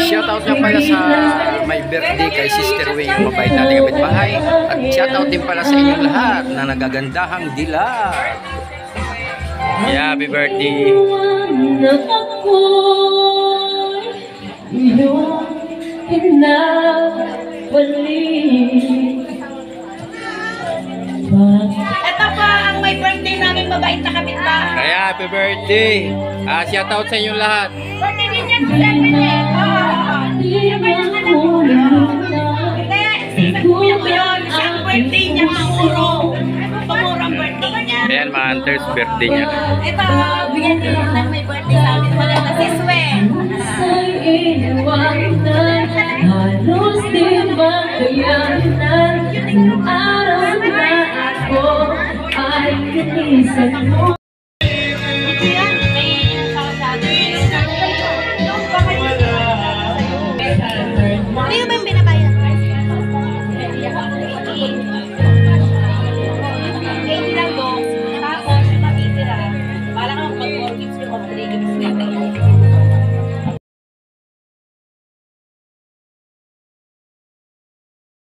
Shoutout nga pala sa may birthday kay Sister Wing, yung mabait natin kapitbahay. At shoutout din pala sa inyong lahat na nagagandahang dilag. Yeah, happy birthday. Ito po ang may birthday namin mabait na kapitbahay. Kaya happy birthday. Shoutout sa inyong lahat. Birthday din yan, 7 eh. Kaya isip ko yun, siyang birthday niya, panguro. Panguro ang birthday niya. Ayan, mga hunters, birthday niya. Ito, bigyan din ng may birthday sa amin. Wala na si Swen. Halos di makayanan, araw na ako ay kinisan mo.